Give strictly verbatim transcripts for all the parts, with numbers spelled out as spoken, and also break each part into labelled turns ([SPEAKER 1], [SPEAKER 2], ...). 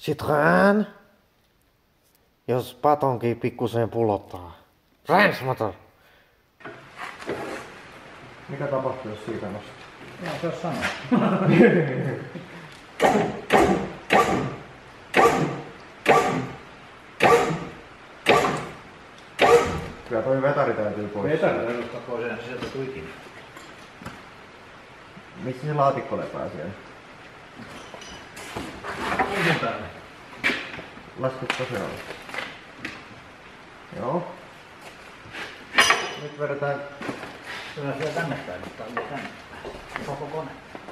[SPEAKER 1] Citroen. Jos patonkin pikkusen pulottaa. Transmotor.
[SPEAKER 2] Mikä tapahtuu, jos siitä nostaa?
[SPEAKER 3] Joo, se on sama.
[SPEAKER 2] Kyllä toi vetari täytyy pois.
[SPEAKER 3] Vetari täytyy ottaa pois, eihän se sieltä tule ikinä.
[SPEAKER 2] Missä se laatikko lepää siellä?
[SPEAKER 3] Kuinka päälle?
[SPEAKER 2] Lasketko se on? Joo. Nyt vedetään...
[SPEAKER 3] Kyllä siellä tänne päin, mutta on tänne päin. Koko kone.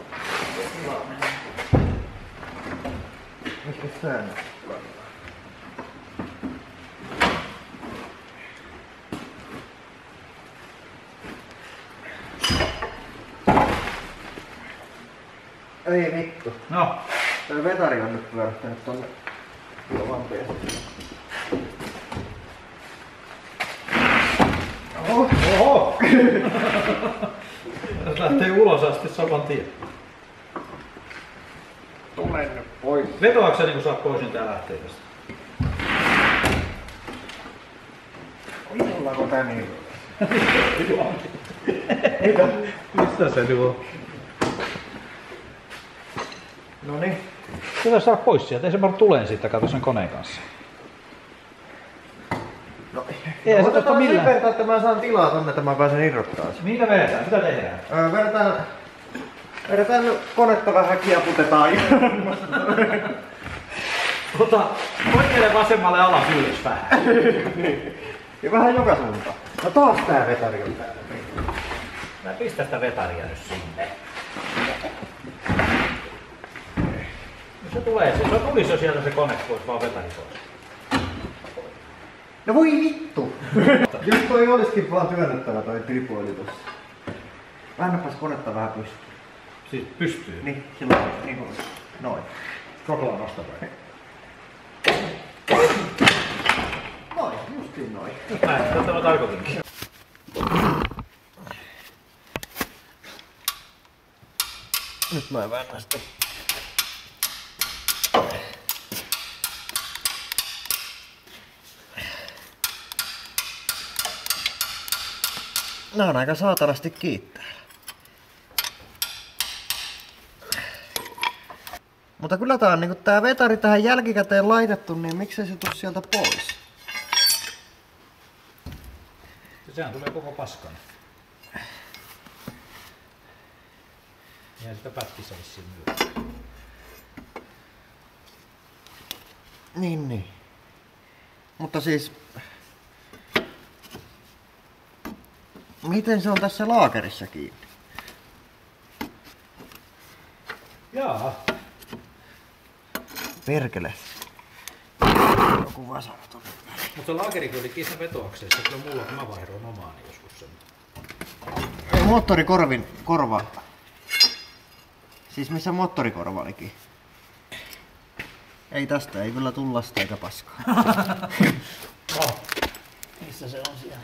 [SPEAKER 2] Mikä sää nyt? Ei vittu.
[SPEAKER 3] No.
[SPEAKER 2] Tää vetari on nyt pyörähtänyt tonne ilmanpeen.
[SPEAKER 3] Oho! Oho! Jos lähtee ulos asti saman tien.
[SPEAKER 2] Tule nyt pois.
[SPEAKER 3] Vetoaako sä niinku saat pois, niin tää lähtee tästä?
[SPEAKER 2] Ollaanko tää niin?
[SPEAKER 3] Mitä? Mistä se nyt on?
[SPEAKER 2] Noniin.
[SPEAKER 3] Sitä saa pois sieltä, ei se vaan tuleen siitä, kato sen koneen kanssa.
[SPEAKER 2] No,
[SPEAKER 3] ei
[SPEAKER 2] no,
[SPEAKER 3] se tosta millään.
[SPEAKER 2] Vertaa, että mä saan tilaa tonne, että mä pääsen irrottaa sen.
[SPEAKER 3] Mitä vedetään? Mitä tehdään?
[SPEAKER 2] Öö, vedetään... Vedetään konetta vähän kieputetaan.
[SPEAKER 3] Ota oikealle vasemmalle alas ylös vähän.
[SPEAKER 2] Ja vähän joka suuntaan. No taas tää vetari on täällä.
[SPEAKER 3] Mä pistän sitä vetaria nyt sinne. No se tulee, se, se tulisi jo sieltä se kone pois, vaan vetari pois.
[SPEAKER 2] No voi vittu! Jos toi olisikin vaan työnnettävä toi tripoili tossa. Väännäpäs konetta vähän pystyyn.
[SPEAKER 3] Siis pystyy?
[SPEAKER 2] Niin, sillä on niinku noin.
[SPEAKER 3] Koko ajan nostapäin.
[SPEAKER 2] Noin, justiin noin.
[SPEAKER 3] Näin, tätä mä tarkoitinkin.
[SPEAKER 2] Nyt mä väännän sitä. Nää on aika saatanasti kiittää. Mutta kyllä tää on niinku tää vetari tähän jälkikäteen laitettu, niin miksei se tuu sieltä pois?
[SPEAKER 3] Sehän tulee koko paskana. Eihän sitä pätkissä vissiin myy.
[SPEAKER 2] Niin, niin. Mutta siis... Miten se on tässä laakerissa kiinni?
[SPEAKER 3] Jaa.
[SPEAKER 2] Perkele. Joku vasara tonne.
[SPEAKER 3] Mutta se laakerikin oli kiinni vetoakseessa, kyllä mulla kun mä vaihdoin omaani joskus sen.
[SPEAKER 2] Ei, moottorikorvin korva. Siis missä moottorikorva olikin? Ei tästä, ei kyllä tulla sitä eikä paskaa.
[SPEAKER 3] No. Missä se on siellä?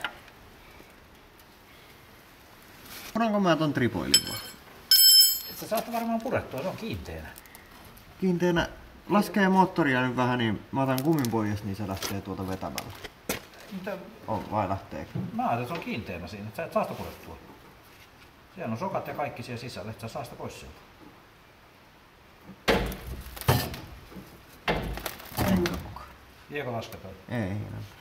[SPEAKER 2] Puranko mä ton tripoilin vaan?
[SPEAKER 3] Et sä saat varmaan purettua, se on kiinteänä.
[SPEAKER 2] Kiinteänä laskee moottoria nyt vähän, niin mä otan kummin pois, niin se lähtee tuolta vetämällä.
[SPEAKER 3] Mitä?
[SPEAKER 2] On, vai lähteekö?
[SPEAKER 3] Mä ajattelin, että se on kiinteänä siinä, että sä et saa sitä purettua. Siellä on sokat ja kaikki siellä sisällä, että sä saa sitä pois sieltä. Viekö lasketaan?
[SPEAKER 2] Ei, ei.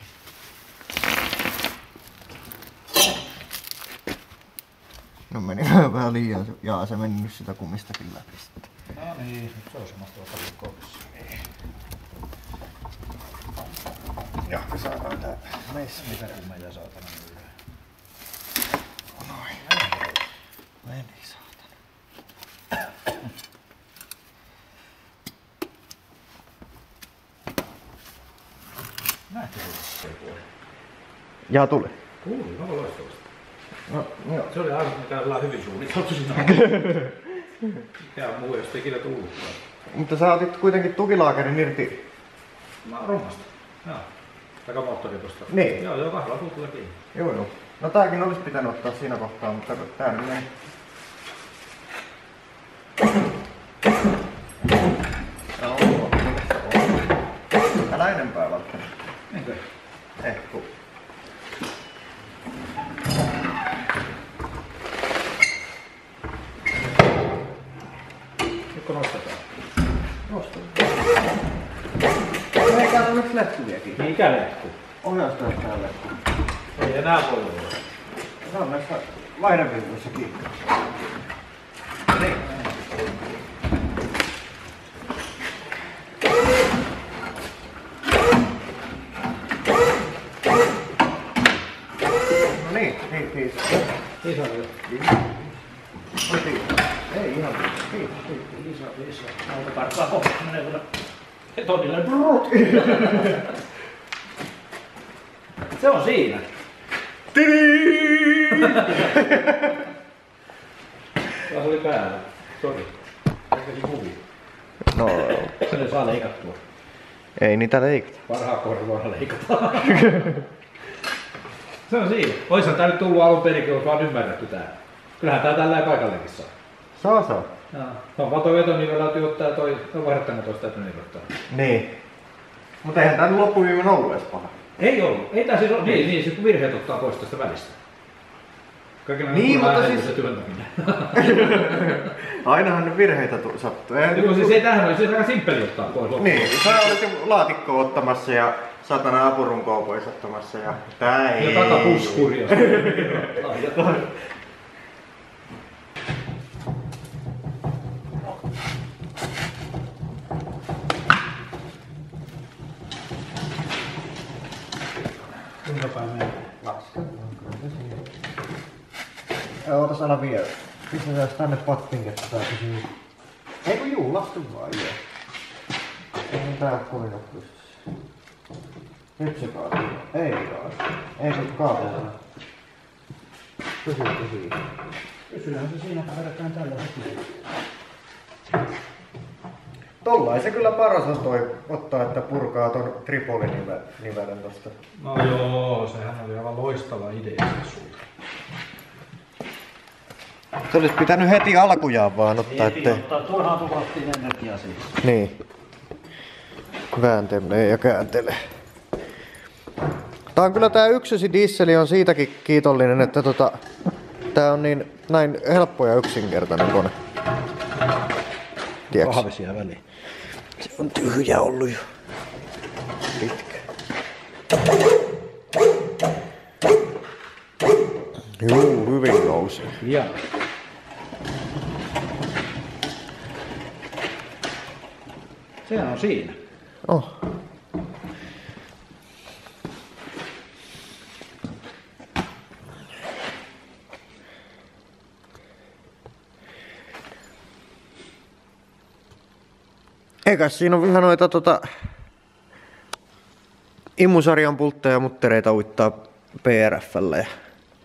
[SPEAKER 2] No meni vähän liian, jaa se meni nyt sitä kumistakin läpi sitten.
[SPEAKER 3] No niin, nyt se on semmoista ottaa koulussa.
[SPEAKER 2] Jahka saadaan tää meissä.
[SPEAKER 3] Mitä kummia saatana myydä?
[SPEAKER 2] Noin. Meni saatana.
[SPEAKER 3] Nähtä se puoli.
[SPEAKER 2] Jaa tuli.
[SPEAKER 3] Kuului, no loistavasti.
[SPEAKER 2] No, joo.
[SPEAKER 3] Se oli aivan mikä on hyvin suunniteltu siinä. Mikään muu ei ole ikinä tullutkaan.
[SPEAKER 2] Mutta sä otit kuitenkin tukilaakerin irti.
[SPEAKER 3] Mä rommasta. Joo. Takamoottori tosta.
[SPEAKER 2] Niin.
[SPEAKER 3] Joo, joo, kahdella puutulla kiinni.
[SPEAKER 2] Joo joo. No tääkin olisi pitänyt ottaa siinä kohtaa, mutta tää nyt meni. Joo,
[SPEAKER 3] Okei.
[SPEAKER 2] Eh, ku.
[SPEAKER 3] Nytkö nostetaan?
[SPEAKER 2] Nostetaan. No ei täällä nyt letkuviakin.
[SPEAKER 3] Mikä letku?
[SPEAKER 2] Ohjaustaan täällä letku.
[SPEAKER 3] Ei enää voi olla.
[SPEAKER 2] Se on näissä vaihdevirvoissa kiinni. Niin. No niin, niin, niin.
[SPEAKER 3] Iso jo.
[SPEAKER 2] Oi, kiitos. Ei ihan kiitos.
[SPEAKER 3] Iso, iso. Auto karkaa kohta. Menee kyllä betonille. Brrrr. Se on siinä. Taas oli päällä. Sori. Tekesin kuvia.
[SPEAKER 2] No,
[SPEAKER 3] Se ne saa leikattua.
[SPEAKER 2] ei niitä leikata.
[SPEAKER 3] Parhaan korvaan leikataan. Se on siinä. Oishan tää nyt tullut alun perinkin, olisi vaan ymmärretty tää. Kyllähän tää tällä paikallekin saa.
[SPEAKER 2] Saa, saa.
[SPEAKER 3] No, vaan toi vetonivelä täytyy ottaa toi, no vaihdettaanko toista täytyy niveltää.
[SPEAKER 2] Niin. Mutta eihän tää nyt loppuviimen ollut edes paha.
[SPEAKER 3] Ei ollut. Ei tää siis ole. Niin, niin, sit kun virheet ottaa pois tästä välistä. Kaikilla
[SPEAKER 2] Niin, mutta siis-
[SPEAKER 3] se työntäminen.
[SPEAKER 2] Ainahan ne virheitä tu- sattuu. Eihän
[SPEAKER 3] Joo, siis ei tähän oli, siis aika simppeli ottaa pois loppuun.
[SPEAKER 2] Niin, sä olit jo laatikkoa ottamassa ja satana apurunkoa pois ottamassa ja tää ei...
[SPEAKER 3] Ja takapuskuri, jos kuinka päin menee?
[SPEAKER 2] Laskellaan kyllä se siinä. Ootas älä vielä. Pistetään tänne pattiin, että tää pysyy... Ei kun juu, laske vaan joo. Ei tää kovin oo pystyssä. Nyt se kaatuu. Ei kaatuu. Ei kun kaatuu. Pysyy, pysyy.
[SPEAKER 3] Pysyyhän se siinä, vedetään tällä heti.
[SPEAKER 2] Tollain se kyllä paras on toi ottaa, että purkaa ton tripolinivelen tosta.
[SPEAKER 3] No joo, sehän oli aivan loistava idea sulta.
[SPEAKER 2] Se olisi pitänyt heti alkujaan vaan ottaa, ettei...
[SPEAKER 3] ottaa, turhaan tuhlattiin energiaa siitä.
[SPEAKER 2] Niin. Vääntelee ja kääntelee. Tää on kyllä tää yksisi dieseli on siitäkin kiitollinen, että tota... Tää on niin näin helppo ja yksinkertainen kone. Tiedätkö?
[SPEAKER 3] Kahvisia väliin.
[SPEAKER 2] Se on tyhjä ollut jo. Pitkä. Juu, hyvin nousee.
[SPEAKER 3] Ja. Sehän on siinä.
[SPEAKER 2] Oh. Eikäs siinä on ihan noita tota... Imusarjan pultteja ja muttereita uittaa P R F:llä ja...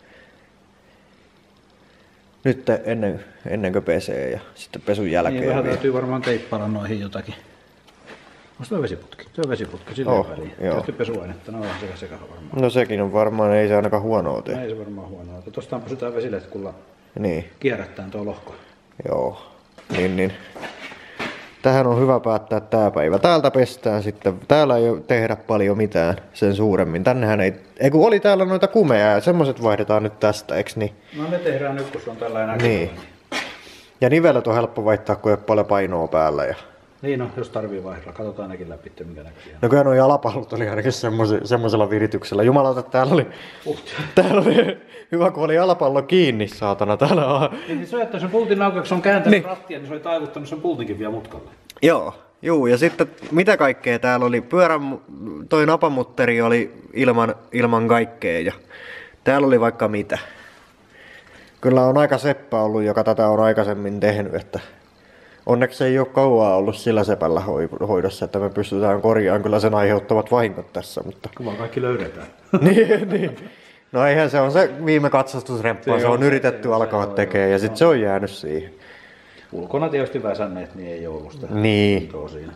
[SPEAKER 2] Nyt ennen, ennen kuin pesee ja sitten pesun jälkeen.
[SPEAKER 3] Niin, vähän
[SPEAKER 2] vielä.
[SPEAKER 3] täytyy varmaan teippailla noihin jotakin. Onko tuo vesiputki? Tuo vesiputki, silleen
[SPEAKER 2] Oh,
[SPEAKER 3] väliin.
[SPEAKER 2] joo.
[SPEAKER 3] Täytyy pesuainetta, no on sekä sekä varmaan.
[SPEAKER 2] No sekin on varmaan, ei se ainakaan huonoa tee.
[SPEAKER 3] No, ei se varmaan huonoa. Tuosta pysytään vesiletkulla
[SPEAKER 2] Niin,
[SPEAKER 3] kierrättään tuo lohko.
[SPEAKER 2] joo. Niin, niin. Tähän on hyvä päättää tää päivä. Täältä pestään sitten. Täällä ei tehdä paljon mitään sen suuremmin. Tännehän ei... Ei kun oli täällä noita kumeja ja semmoset vaihdetaan nyt tästä, eiks niin?
[SPEAKER 3] No ne tehdään nyt, kun se on tällä enää.
[SPEAKER 2] Niin. Ja nivelet on helppo vaihtaa, kun ei ole paljon painoa päällä. Ja...
[SPEAKER 3] Niin no, jos tarvii vaihdella. Katsotaan nekin läpi, minkä näköisiä.
[SPEAKER 2] No kyllä nuo jalapallot oli ainakin semmoisella virityksellä. Jumalauta, täällä oli...
[SPEAKER 3] Uh.
[SPEAKER 2] Täällä oli... Hyvä, kun oli jalapallo kiinni, saatana. Täällä on...
[SPEAKER 3] Niin se on jättänyt sen pultin auki, kun se on kääntänyt
[SPEAKER 2] Niin.
[SPEAKER 3] rattia, niin se oli taivuttanut sen pultinkin vielä mutkalle.
[SPEAKER 2] Joo, juu, ja sitten mitä kaikkea täällä oli? Pyörän, toi napamutteri oli ilman, ilman kaikkea ja täällä oli vaikka mitä. Kyllä on aika seppä ollut, joka tätä on aikaisemmin tehnyt, että onneksi ei ole kauaa ollut sillä sepällä hoidossa, että me pystytään korjaamaan kyllä sen aiheuttavat vahingot tässä, mutta...
[SPEAKER 3] Kun vaan kaikki löydetään.
[SPEAKER 2] niin, niin. No eihän se on se viime katsastusremppa, se, se on, on yritetty se, alkaa se, tekemään ja sitten se on jäänyt siihen.
[SPEAKER 3] Ulkona tietysti väsänneet, niin ei ollut sitä
[SPEAKER 2] niin.
[SPEAKER 3] siinä.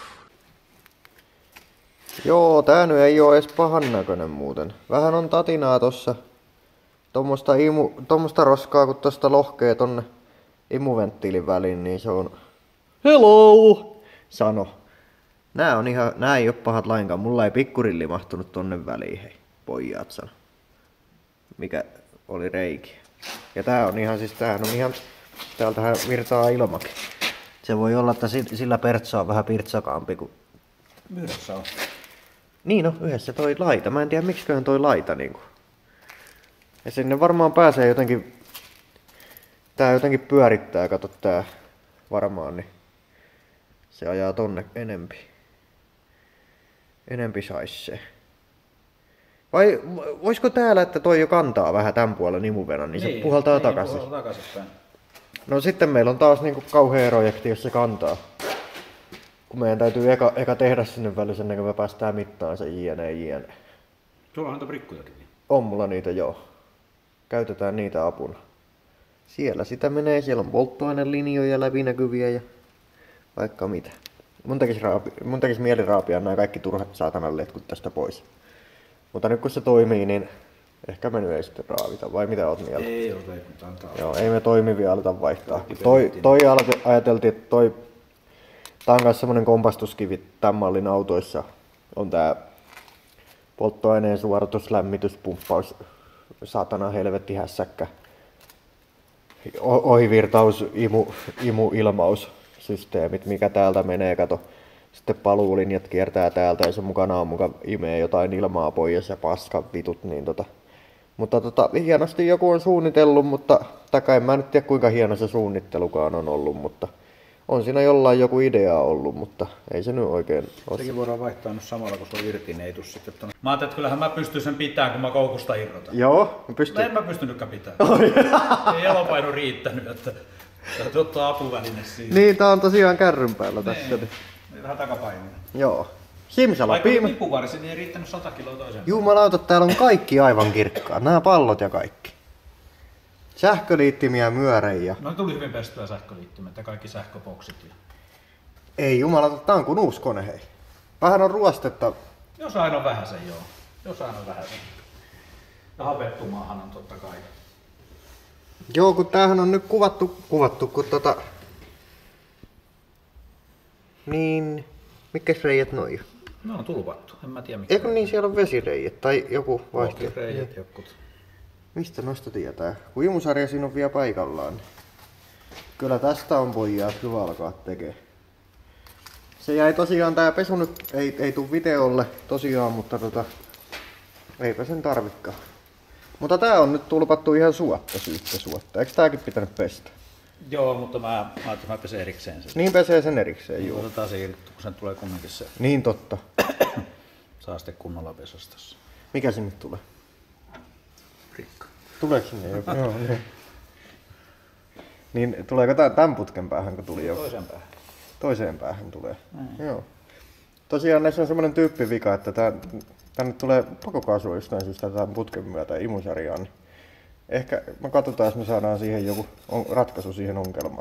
[SPEAKER 2] Joo, tää nyt ei oo edes pahan näköinen muuten. Vähän on tatinaa tossa. Tommosta, imu, tommosta roskaa, kun tosta lohkee tonne imuventtiilin väliin, niin se on... Hello! Sano. Nää on ihan, nää ei oo pahat lainkaan. Mulla ei pikkurilli mahtunut tonne väliin, hei. Pojat sano. Mikä oli reiki. Ja tää on ihan siis, tämähän on ihan, täältähän virtaa ilmakin. Se voi olla, että sillä pertsa on vähän pirtsakaampi kuin...
[SPEAKER 3] Yhdessä on.
[SPEAKER 2] Niin no, yhdessä toi laita. Mä en tiedä miksiköhän toi laita niinku. Ja sinne varmaan pääsee jotenkin... Tää jotenkin pyörittää, kato tää varmaan, niin se ajaa tonne enempi. Enempi sais se. Vai voisiko täällä, että toi jo kantaa vähän tän puolen imuvenan, niin, niin se puhaltaa niin, takaisin?
[SPEAKER 3] Puhaltaa takaisinpäin.
[SPEAKER 2] No sitten meillä on taas niinku kauhea projekti, jos se kantaa. Kun meidän täytyy eka, eka tehdä sinne väliin, ennen kuin me päästään mittaan se jne jne.
[SPEAKER 3] Sulla on niitä prikkujakin.
[SPEAKER 2] On mulla niitä joo. Käytetään niitä apuna. Siellä sitä menee, siellä on polttoainelinjoja läpinäkyviä ja vaikka mitä. Mun tekis, raapi, mun tekis mieli raapia nämä kaikki turhat saatanan letkut tästä pois. Mutta nyt kun se toimii, niin ehkä me nyt ei sitten raavita, vai mitä oot mieltä?
[SPEAKER 3] Ei ole veikkutaan.
[SPEAKER 2] Joo, ei me toimivia aleta vaihtaa. Toi, toi ajateltiin, että toi, tää on myös semmonen kompastuskivi tämän mallin autoissa. On tää polttoaineen suoritus, lämmityspumppaus, saatana helvetti hässäkkä. Ohivirtaus, imu, imu, ilmaussysteemit, mikä täältä menee, kato. Sitten paluulinjat kiertää täältä ja se mukana on muka imee jotain ilmaa pois ja paskan vitut, niin tota. Mutta tota, hienosti joku on suunnitellut, mutta takai en mä nyt tiedä kuinka hieno se suunnittelukaan on ollut, mutta on siinä jollain joku idea ollut, mutta ei se nyt oikein ole.
[SPEAKER 3] Sekin voidaan vaihtaa nyt samalla, kun se on irti, niin ei tuu sitten tonne. Mä ajattelin, että kyllähän mä pystyn sen pitämään, kun mä koukusta irrotan.
[SPEAKER 2] Joo, mä pystyn.
[SPEAKER 3] En mä pystynytkään pitämään. Ei elopaino riittänyt, että täytyy ottaa apuväline siihen.
[SPEAKER 2] Niin, tää on tosiaan kärryn päällä tässä.
[SPEAKER 3] Niin, vähän takapainoa.
[SPEAKER 2] Joo. Simsala
[SPEAKER 3] Vaikka
[SPEAKER 2] piima.
[SPEAKER 3] vipuvarsi, niin ei riittänyt sata kiloa toiseen.
[SPEAKER 2] Jumalauta, täällä on kaikki aivan kirkkaa. Nämä pallot ja kaikki. Sähköliittimiä myörejä.
[SPEAKER 3] No tuli hyvin pestyä sähköliittimet ja kaikki sähköboksit. Ja...
[SPEAKER 2] Ei jumalauta, tää on kuin uusi kone, hei. Vähän on ruostetta.
[SPEAKER 3] Jos aina on vähäsen, joo. Jos aina on vähäsen. Ja havettumaahan on totta kai.
[SPEAKER 2] Joo, kun tämähän on nyt kuvattu, kuvattu kun tota... Niin... Mitkäs reijät noi?
[SPEAKER 3] Ne on tulvattu, en mä tiedä mikä.
[SPEAKER 2] Eikö niin siellä on vesireijät tai joku vaihtoehto?
[SPEAKER 3] Reijät jokut.
[SPEAKER 2] Mistä noista tietää? Kun imusarja siinä on vielä paikallaan. Niin kyllä tästä on pojaa hyvä alkaa tekee. Se jäi tosiaan, tää pesu nyt ei, ei tuu videolle tosiaan, mutta tota... Eipä sen tarvikaan. Mutta tää on nyt tulpattu ihan suotta syyttä suotta. Eikö tääkin pitänyt pestä?
[SPEAKER 3] Joo, mutta mä ajattelin, että mä pesen erikseen sen.
[SPEAKER 2] Niin pesee sen erikseen, joo.
[SPEAKER 3] Otetaan se irti, kun sen tulee kumminkin se.
[SPEAKER 2] Niin totta.
[SPEAKER 3] Saa sitten kunnolla pesastassa.
[SPEAKER 2] Mikä sinne tulee?
[SPEAKER 3] Rikka.
[SPEAKER 2] Tuleeko sinne joku? Joo, niin. Niin tuleeko tää tämän putken päähän, kun tuli joku?
[SPEAKER 3] Toiseen päähän.
[SPEAKER 2] Toiseen päähän tulee.
[SPEAKER 3] Mm.
[SPEAKER 2] Joo. Tosiaan näissä on semmoinen tyyppivika, että tää, tänne tulee pakokaasua jostain syystä tämän putken myötä imusarjaan. Niin ehkä me katsotaan, jos me saadaan siihen joku on, ratkaisu siihen ongelmaan.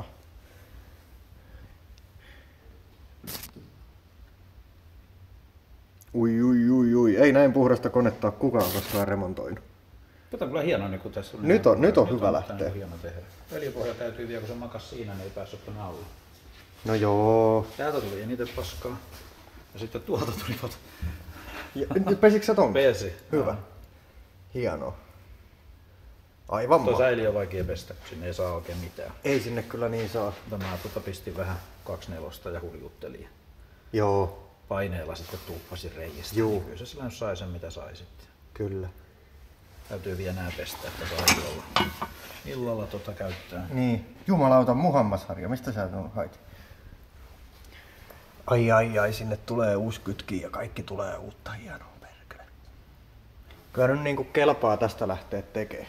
[SPEAKER 2] Ui, ui, ui, ui. Ei näin puhdasta konetta ole kukaan koskaan remontoinut.
[SPEAKER 3] Tätä on kyllä hienoa, niin kun tässä on...
[SPEAKER 2] Nyt on, nyt on
[SPEAKER 3] nyt
[SPEAKER 2] hyvä
[SPEAKER 3] on
[SPEAKER 2] lähteä.
[SPEAKER 3] Hieno tehdä. Öljypohja täytyy vielä, kun se makas siinä, niin ei päässyt tuonne alle.
[SPEAKER 2] No joo.
[SPEAKER 3] Täältä tuli eniten paskaa. Ja sitten tuolta tulivat.
[SPEAKER 2] Pesikö sä ton?
[SPEAKER 3] Pesi.
[SPEAKER 2] Hyvä.
[SPEAKER 3] No.
[SPEAKER 2] Hienoa. Aivan
[SPEAKER 3] Tuo
[SPEAKER 2] ma.
[SPEAKER 3] säiliö on vaikea pestä, kun sinne ei saa oikein mitään.
[SPEAKER 2] Ei sinne kyllä niin saa.
[SPEAKER 3] Mutta mä tuota pistin vähän kaksnelosta ja huljuttelin.
[SPEAKER 2] Joo,
[SPEAKER 3] Paineella sitten tuuppasin reiistä.
[SPEAKER 2] Juu.
[SPEAKER 3] Niin kyllä se sillä sai sen mitä sai sitten.
[SPEAKER 2] kyllä.
[SPEAKER 3] Täytyy vielä nää pestä, että saa illalla, illalla tota käyttää.
[SPEAKER 2] Niin, jumalauta Muhammasharja, mistä sä tuon hait? Ai ai ai, sinne tulee uusi kytki ja kaikki tulee uutta hienoa perkele. Kyllä nyt niinku kelpaa tästä lähteä tekemään.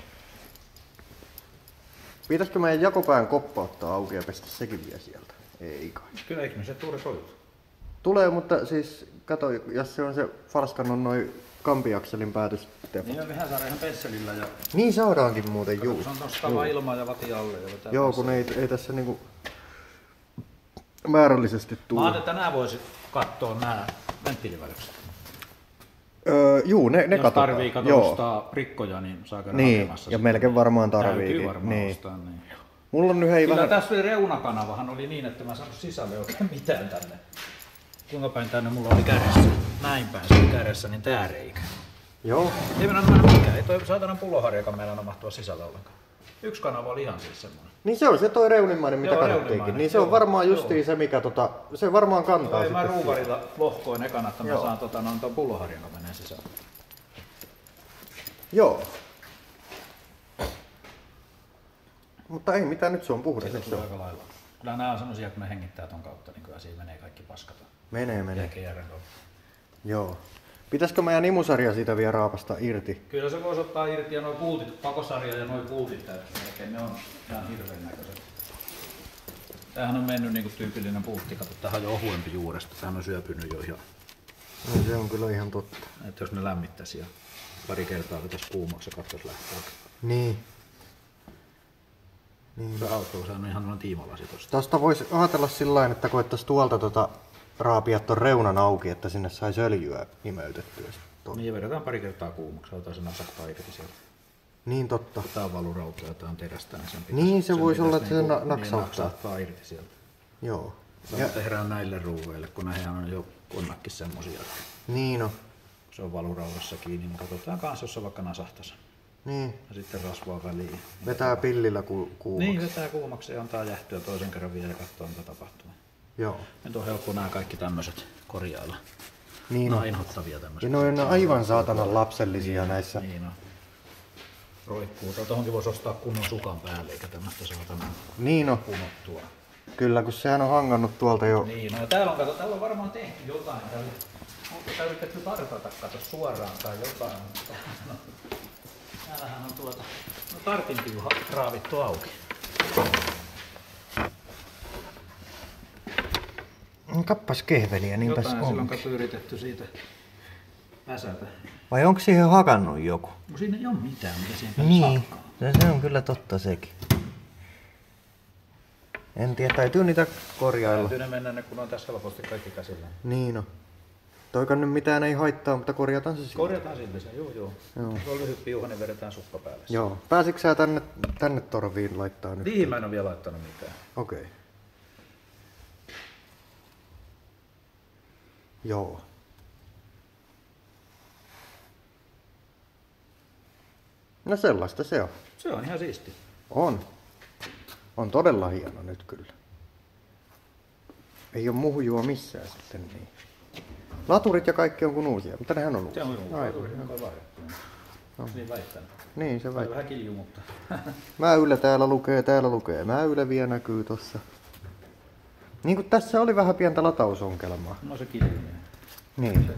[SPEAKER 2] Pitäisikö meidän jakopään koppa ottaa auki ja pestä sekin vielä sieltä? Ei kai.
[SPEAKER 3] Kyllä eikö se tuuri soitu?
[SPEAKER 2] Tulee, mutta siis kato, jos se on se Falskannon noin kampiakselin päätys.
[SPEAKER 3] Niin on vähän saada ihan pensselillä ja...
[SPEAKER 2] Niin saadaankin muuten, juu.
[SPEAKER 3] Se on nostaa vaan ilmaa ja vati alle. Ja vetää
[SPEAKER 2] Joo, kun ei, ei tässä niinku määrällisesti
[SPEAKER 3] Mä
[SPEAKER 2] tule.
[SPEAKER 3] ajattelin, että tänään voisi katsoa nämä venttiilivälykset.
[SPEAKER 2] Öö, juu, ne, ne
[SPEAKER 3] Jos
[SPEAKER 2] katsotaan.
[SPEAKER 3] tarvii
[SPEAKER 2] Joo.
[SPEAKER 3] ostaa rikkoja, niin saa käydä
[SPEAKER 2] Niin,
[SPEAKER 3] hakemassa
[SPEAKER 2] ja
[SPEAKER 3] sitä.
[SPEAKER 2] melkein varmaan tarviikin.
[SPEAKER 3] Täytyy varmaan
[SPEAKER 2] Niin.
[SPEAKER 3] ostaa, niin.
[SPEAKER 2] Mulla on nyt hei
[SPEAKER 3] Kyllä
[SPEAKER 2] vähän...
[SPEAKER 3] tässä oli reunakanavahan oli niin, että mä en saanut sisälle oikein mitään tänne. kuinka päin tänne mulla oli kädessä. Näin päin se oli kädessä, niin tää reikä.
[SPEAKER 2] Joo.
[SPEAKER 3] Ei mennä mennä mikään, ei toi saatana pulloharjakaan meillä mahtua sisällä ollenkaan. Yksi kanava oli ihan siis semmoinen.
[SPEAKER 2] Niin se on se toi reunimmainen, mitä
[SPEAKER 3] Joo,
[SPEAKER 2] katsottiinkin.
[SPEAKER 3] reunimmainen.
[SPEAKER 2] Niin se on
[SPEAKER 3] Joo,
[SPEAKER 2] varmaan justiin
[SPEAKER 3] joo.
[SPEAKER 2] se, mikä tota, se varmaan kantaa
[SPEAKER 3] Ei mä
[SPEAKER 2] sitten.
[SPEAKER 3] ruuvarilla lohkoin ekana, että mä
[SPEAKER 2] Joo.
[SPEAKER 3] saan tota, noin ton pulloharjan, kun menee sisään.
[SPEAKER 2] Joo. Mutta ei mitään, nyt se on puhdas.
[SPEAKER 3] Siitä
[SPEAKER 2] Se
[SPEAKER 3] tulee
[SPEAKER 2] on.
[SPEAKER 3] aika lailla. Kyllä nämä on semmosia, kun ne hengittää ton kautta, niin kyllä siinä menee kaikki paskat.
[SPEAKER 2] Menee, menee.
[SPEAKER 3] Jälkeen kautta.
[SPEAKER 2] Joo. Pitäisikö meidän imusarja siitä vielä raapasta irti?
[SPEAKER 3] Kyllä se voisi ottaa irti ja noi pultit, pakosarja ja noi pultit täytyy melkein, ne on ihan hirveän näköiset. Tämähän on mennyt niinku tyypillinen pultti, kato, tämähän on jo ohuempi juuresta, tämähän on syöpynyt jo ihan.
[SPEAKER 2] No, se on kyllä ihan totta.
[SPEAKER 3] Että jos ne lämmittäisi ja pari kertaa vetäisi kuumaksi ja katsoisi lähtee.
[SPEAKER 2] Niin. Niin.
[SPEAKER 3] Se auto, se on ihan noin tiimalasi tosta.
[SPEAKER 2] Tosta voisi ajatella sillain, että koettaisi tuolta tota raapia ton reunan auki, että sinne saisi öljyä imeytettyä.
[SPEAKER 3] Niin ja vedetään pari kertaa kuumaksi, otetaan se nasakkaa irti sieltä.
[SPEAKER 2] Niin totta.
[SPEAKER 3] Tää on valurauta ja tää on terästä, niin sen pitäisi,
[SPEAKER 2] Niin, se voisi olla,
[SPEAKER 3] pitäisi
[SPEAKER 2] että se
[SPEAKER 3] niinku-
[SPEAKER 2] na-
[SPEAKER 3] niin,
[SPEAKER 2] naksauttaa.
[SPEAKER 3] naksauttaa irti sieltä.
[SPEAKER 2] Joo.
[SPEAKER 3] Ja
[SPEAKER 2] Ja,
[SPEAKER 3] tehdään näille ruuveille, kun näihin on jo konnakin semmosia.
[SPEAKER 2] niin no.
[SPEAKER 3] Se on valuraudassa kiinni, niin katsotaan kanssa, jos se vaikka nasahtaisi.
[SPEAKER 2] Niin.
[SPEAKER 3] Ja sitten rasvaa väliin.
[SPEAKER 2] Vetää pillillä ku- kuumaksi.
[SPEAKER 3] Niin, vetää kuumaksi ja antaa jähtyä toisen kerran vielä ja katsoo mitä tapahtuu.
[SPEAKER 2] Joo.
[SPEAKER 3] Nyt on helppo nämä kaikki tämmöiset korjailla.
[SPEAKER 2] Niin
[SPEAKER 3] No
[SPEAKER 2] on.
[SPEAKER 3] inhottavia
[SPEAKER 2] Ja
[SPEAKER 3] tämmöiset.
[SPEAKER 2] ne on aivan saatanan lapsellisia näissä.
[SPEAKER 3] Niin on. Roikkuu. Tuohonkin voisi ostaa kunnon sukan päälle, eikä tämmöistä saatana
[SPEAKER 2] Niin on.
[SPEAKER 3] punottua.
[SPEAKER 2] Kyllä, kun sehän on hangannut tuolta jo.
[SPEAKER 3] Niin, no ja täällä on, kato, täällä on varmaan tehty jotain. Täällä, onko tää yritetty tartata, kato suoraan tai jotain. Mutta, no, täällähän on tuota, no tartinkin raavittu auki.
[SPEAKER 2] Kappas kehveliä, niinpäs
[SPEAKER 3] Jotain silloin
[SPEAKER 2] on.
[SPEAKER 3] kato yritetty siitä väsätä.
[SPEAKER 2] Vai onko siihen hakannut joku?
[SPEAKER 3] No siinä ei oo mitään, mitä siihen päälle
[SPEAKER 2] Niin,
[SPEAKER 3] sakkaa.
[SPEAKER 2] se, se on kyllä totta sekin. En tiedä, täytyy niitä korjailla.
[SPEAKER 3] Täytyy ne mennä ne, kun on tässä helposti kaikki käsillä.
[SPEAKER 2] Niin no. Toikan nyt mitään ei haittaa, mutta korjataan se silti.
[SPEAKER 3] Korjataan silti se, joo joo.
[SPEAKER 2] Joo.
[SPEAKER 3] Se on lyhyt piuha, niin vedetään suppa päälle.
[SPEAKER 2] Joo. Pääsitkö sä tänne, tänne torviin laittaa nyt?
[SPEAKER 3] Niihin mä en oo vielä laittanut mitään.
[SPEAKER 2] Okei. Okay. Joo. No sellaista se on.
[SPEAKER 3] Se on ihan siisti.
[SPEAKER 2] On. On todella hieno nyt kyllä. Ei oo muhjua missään sitten niin. Laturit ja kaikki on kuin uusia, mutta nehän on uusia.
[SPEAKER 3] Se on hyvä.
[SPEAKER 2] Aivan.
[SPEAKER 3] Aivan vaihdettu. Onko niin väittänyt?
[SPEAKER 2] Niin se
[SPEAKER 3] Vai
[SPEAKER 2] väittää.
[SPEAKER 3] vähän kilju, mutta...
[SPEAKER 2] Mäylä täällä lukee, täällä lukee. Mäylä vielä näkyy tossa. Niin kuin tässä oli vähän pientä latausongelmaa.
[SPEAKER 3] No se kilju.
[SPEAKER 2] Niin.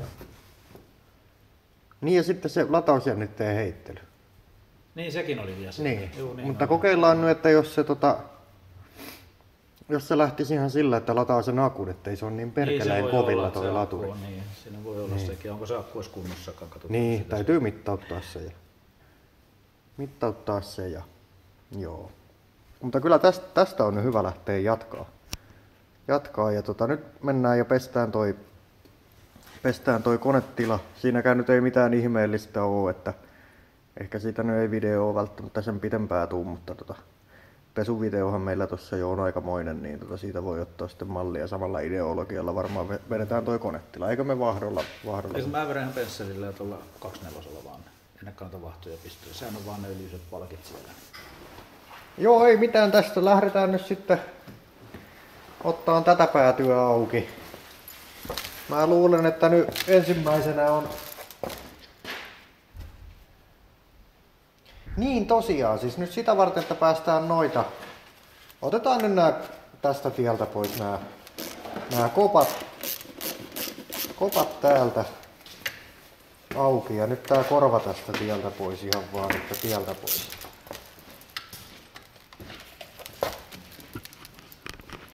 [SPEAKER 2] Niin ja sitten se latausjännitteen heittely.
[SPEAKER 3] Niin sekin oli vielä siinä.
[SPEAKER 2] Niin.
[SPEAKER 3] Juu, niin
[SPEAKER 2] Mutta
[SPEAKER 3] on.
[SPEAKER 2] kokeillaan nyt, että jos se tota... Jos se lähtisi ihan sillä, että lataa sen akun, ettei se on niin
[SPEAKER 3] se
[SPEAKER 2] perkeleen
[SPEAKER 3] voi
[SPEAKER 2] kovilla
[SPEAKER 3] olla, että
[SPEAKER 2] toi
[SPEAKER 3] se
[SPEAKER 2] laturi.
[SPEAKER 3] akku on, Niin, siinä voi olla sekin. Onko se akku edes kunnossakaan? Katsotaan
[SPEAKER 2] Niin,
[SPEAKER 3] sitä.
[SPEAKER 2] täytyy mittauttaa se ja... Mittauttaa se ja... Joo. Mutta kyllä tästä, tästä on nyt hyvä lähteä jatkaa. Jatkaa ja tota, nyt mennään ja pestään toi... Pestään toi konetila. Siinäkään nyt ei mitään ihmeellistä oo, että... Ehkä siitä nyt ei video välttämättä sen pitempää tuu, mutta tota... Pesuvideohan meillä tossa jo on aikamoinen, niin tota siitä voi ottaa sitten mallia samalla ideologialla. Varmaan ve- vedetään toi konetila. Eikö me vahdolla? vahdolla?
[SPEAKER 3] Eikö mä vedän ihan pensselillä ja tuolla kaksnelosella vaan. Ennen kannata vahtoja pistoja. Sehän on vaan ne öljyiset palkit siellä.
[SPEAKER 2] Joo, ei mitään tästä. Lähdetään nyt sitten ottaa tätä päätyä auki. Mä luulen, että nyt ensimmäisenä on... Niin tosiaan, siis nyt sitä varten, että päästään noita. Otetaan nyt nää tästä tieltä pois nää, nää kopat. Kopat täältä auki ja nyt tää korva tästä tieltä pois ihan vaan, että tieltä pois.